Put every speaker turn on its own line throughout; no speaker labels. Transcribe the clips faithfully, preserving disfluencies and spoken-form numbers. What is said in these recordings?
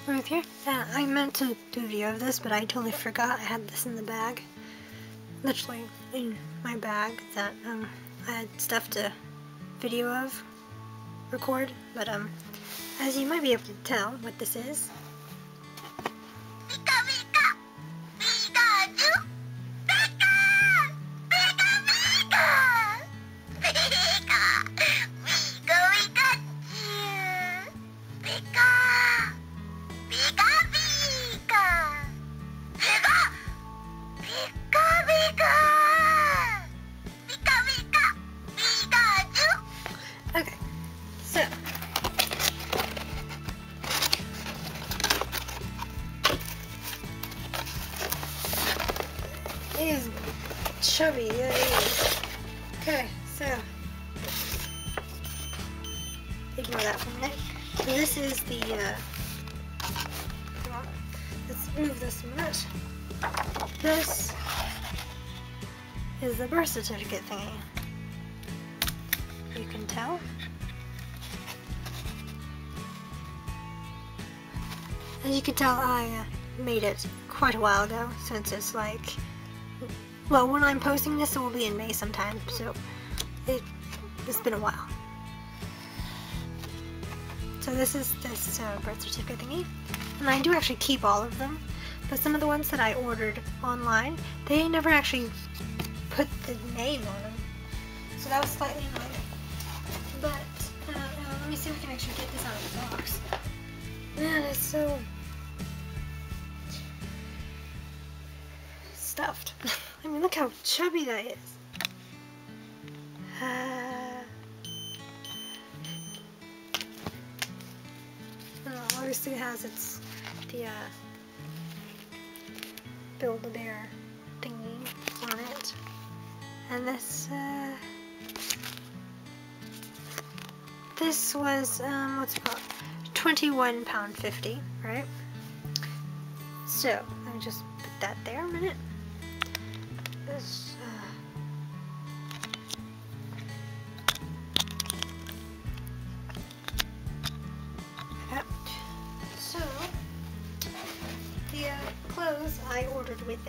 Right here. Yeah, I meant to do a video of this, but I totally forgot I had this in the bag. Literally in my bag that um, I had stuff to video of, record, but um, as you might be able to tell what this is. Okay, so it is chubby, yeah, it is. Okay, so ignore that for a minute. So this is the uh, come on, let's move this a minute. This is the birth certificate thingy. You can tell. As you can tell, I uh, made it quite a while ago, since it's like, well, when I'm posting this, it will be in May sometime, so it, it's been a while. So this is this uh, birth certificate thingy, and I do actually keep all of them, but some of the ones that I ordered online, they never actually put the name on them, so that was slightly annoying. But uh, uh, let me see if we can actually get this out of the box. Man, it's so stuffed. I mean, look how chubby that is. Uh, well, obviously it has its the uh, Build-A-Bear thingy on it, and this uh, this was um, what's it called? twenty-one pound fifty, right? So let me just put that there a minute. This, uh, yep. So the uh, clothes I ordered with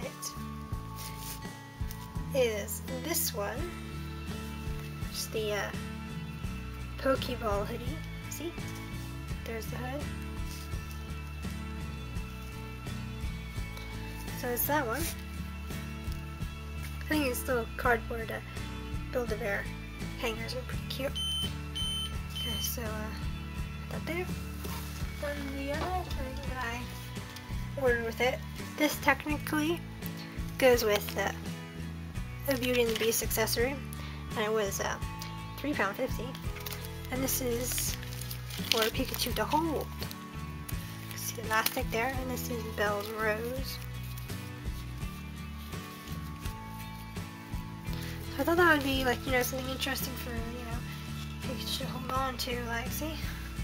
it is this one, just the uh, Pokeball hoodie. See? There's the hood. So it's that one. I think it's still cardboard uh, Build-A-Bear hangers are pretty cute. Okay, so uh, that there. Then the other thing that I ordered with it, this technically goes with uh, a Beauty and the Beast accessory, and it was uh, three pound fifty. And this is for Pikachu to hold. See the elastic there, and this is Belle's Rose. So I thought that would be like, you know, something interesting for, you know, Pikachu to hold on to, like, see?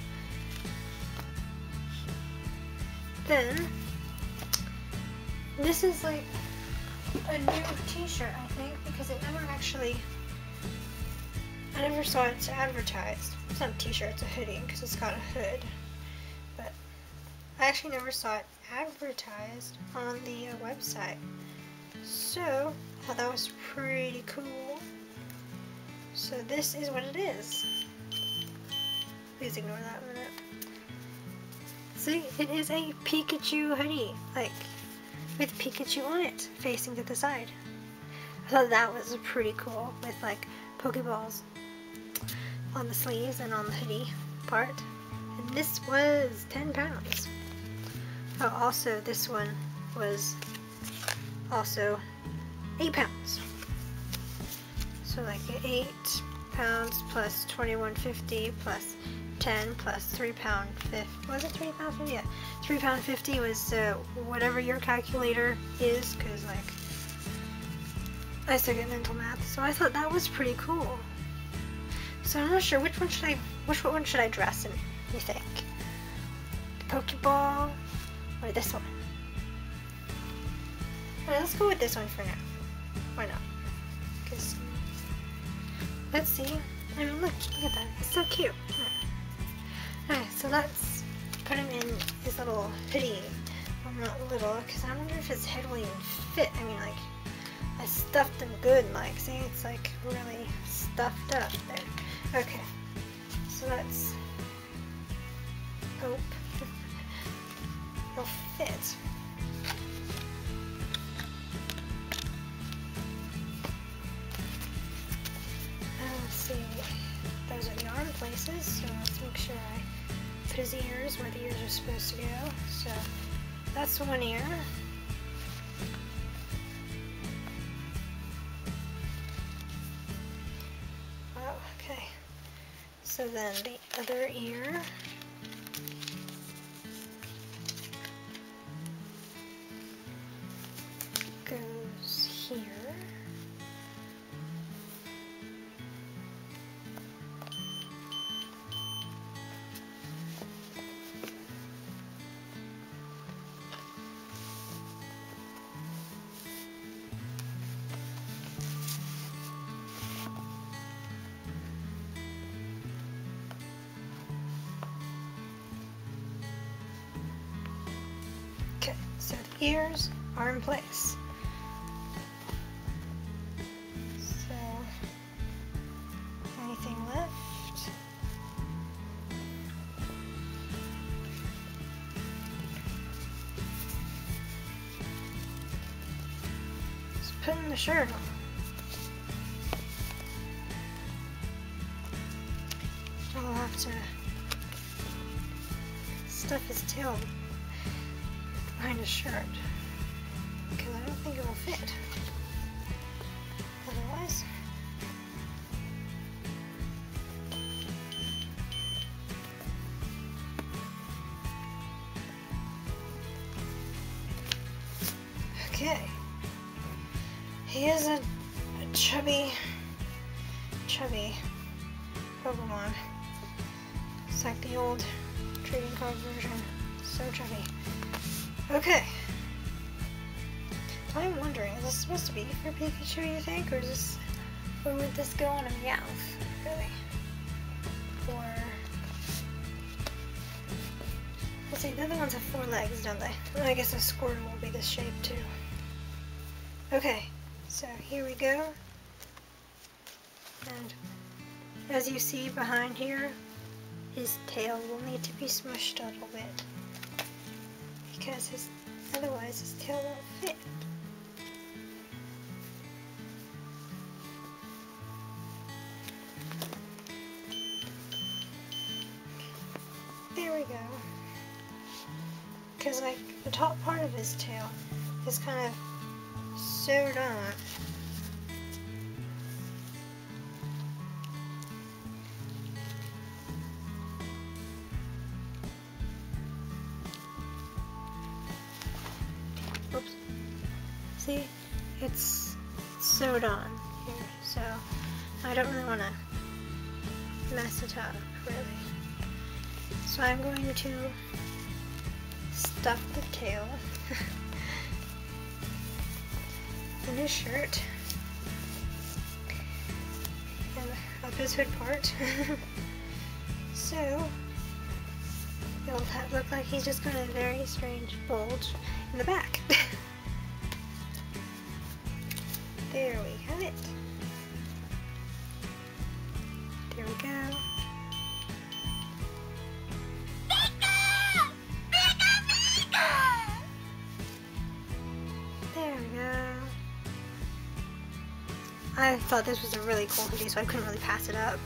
Then, this is like a new t-shirt, I think, because it never actually, I never saw it advertised. It's not a t-shirt, it's a hoodie, because it's got a hood. But I actually never saw it advertised on the uh, website. So, I thought that was pretty cool. So this is what it is. Please ignore that a minute. See, it is a Pikachu hoodie, like, with Pikachu on it, facing to the side. I thought that was pretty cool, with like Pokeballs on the sleeves and on the hoodie part. And this was ten pounds. Oh, also this one was also eight pounds. So like eight pounds plus twenty-one fifty plus ten plus three pound fifty. Was it three pound fifty? Yeah, three pound fifty was uh, whatever your calculator is, because like I still get mental math. So I thought that was pretty cool. So I'm not sure which one should I which one should I dress in, you think? The Pokeball or this one? Alright, let's go with this one for now. Why not? Because let's see. I mean, look, look at that. It's so cute. Alright, so that's put him in his little hoodie. Well, not little, because I wonder if his head will even fit. I mean, like, I stuffed him good, like, see, it's like really stuffed up there. Okay, so let's hope he'll fit. Let's see, those are the arm places, so let's make sure I put his ears where the ears are supposed to go. So that's one ear. Oh, okay. So then the other ear. Goes here. Okay, so the ears are in place. So, anything left? Just putting the shirt on. I'll have to stuff his tail behind his shirt because I don't think it will fit otherwise. Okay, he is a, a chubby chubby Pokemon. It's like the old trading card version, so chubby. Okay. I'm wondering, is this supposed to be for Pikachu, you think? Or is this, or would this go on a Meowth, really? Or, let's see, the other ones have four legs, don't they? Well, I guess a Squirtle will be this shape, too. Okay, so here we go. And as you see behind here, his tail will need to be smushed a little bit. Because his, otherwise his tail won't fit. There we go. Because like the top part of his tail is kind of sewed on. Oops. See, it's sewed on here, so I don't really want to mess it up, really. So I'm going to stuff the tail in his shirt and up his hood part. So it'll look like he's just got a very strange bulge in the back. There we have it. There we go. There we go. I thought this was a really cool hoodie, so I couldn't really pass it up.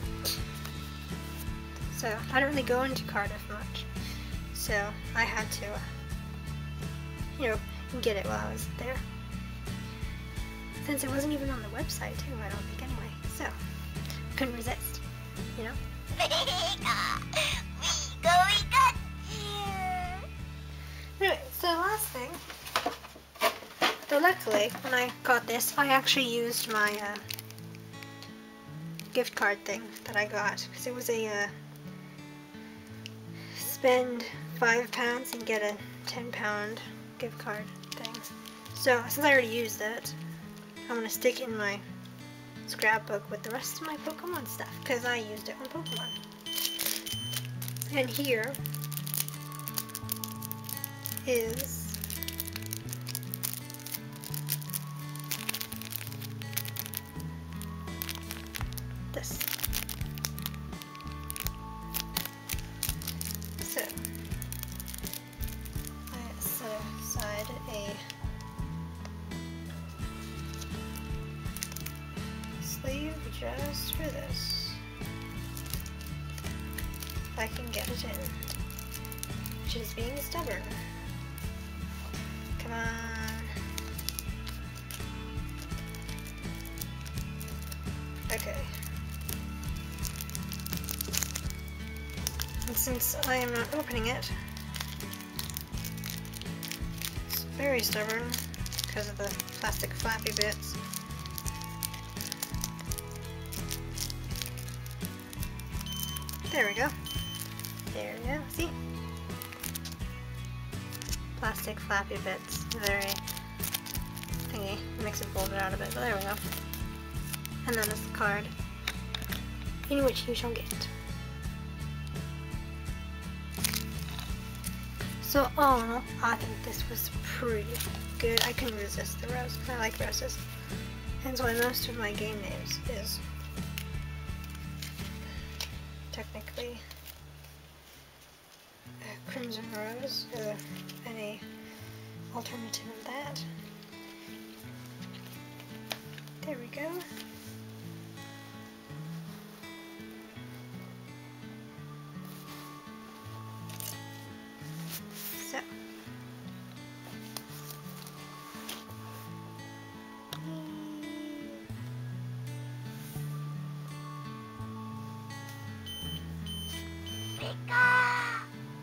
So I don't really go into Cardiff much, so I had to, uh, you know, get it while I was there. Since it wasn't even on the website too, I don't think anyway. So couldn't resist, you know. Anyway, so last thing. So luckily, when I got this, I actually used my uh, gift card thing that I got, because it was a uh, spend five pounds and get a ten pound gift card thing. So since I already used it, I'm gonna stick it in my scrapbook with the rest of my Pokemon stuff, because I used it on Pokemon. And here is this. So I set aside a sleeve just for this. If I can get it in. Which is being stubborn. Come on. Okay. And since I am not opening it, it's very stubborn because of the plastic flappy bits. There we go. There we go. See? Plastic flappy bits. Very thingy. Makes it fold it out a bit, but there we go. And then this card, in which you shall get. So all in all, I think this was pretty good. I couldn't resist the rose. I like roses. Hence why most of my game names is technically a Crimson Rose, or any alternative of that. There we go. So.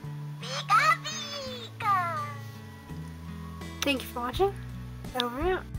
Thank you for watching. Over and out.